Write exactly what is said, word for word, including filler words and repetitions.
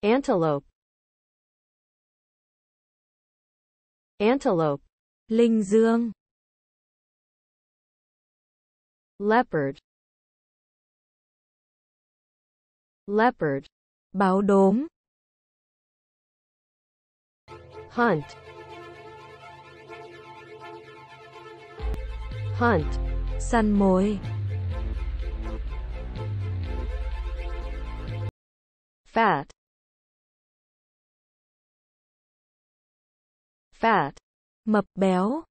Antelope. Antelope. Linh dương. Leopard. Leopard. Báo đốm. Hunt. Hunt. Săn mồi. Fat. Fat. Mập béo.